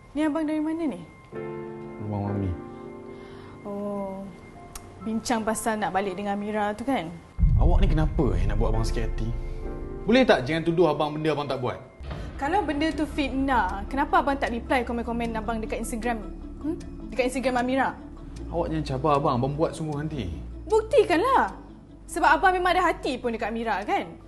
Ni abang dari mana ni? Rumah Mami. Oh, bincang pasal nak balik dengan Amira tu kan? Awak ni kenapa nak buat abang sakit hati? Boleh tak jangan tuduh abang benda abang tak buat? Kalau benda tu fitnah, kenapa abang tak reply komen-komen abang dekat Instagram ni? Dekat Instagram Amira? Awak jangan cabar abang buat sungguh nanti. Buktikanlah. Sebab abang memang ada hati pun dekat Amira kan?